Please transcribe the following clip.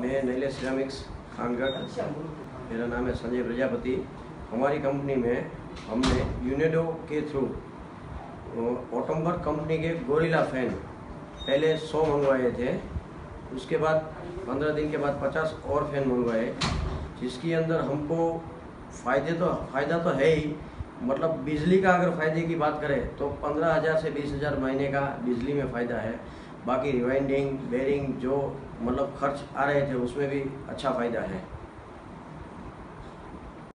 मैं नैलेश थानगढ़, मेरा नाम है संजय प्रजापति। हमारी कंपनी में हमने यूनेडो के थ्रू ऑटोमबर कंपनी के गोरिल्ला फैन पहले 100 मंगवाए थे। उसके बाद 15 दिन के बाद 50 और फैन मंगवाए, जिसके अंदर हमको फ़ायदा तो है ही। मतलब बिजली का अगर फ़ायदे की बात करें तो 15,000 से 20,000 महीने का बिजली में फ़ायदा है। बाकी रिवाइंडिंग, बेरिंग जो मतलब खर्च आ रहे थे उसमें भी अच्छा फ़ायदा है।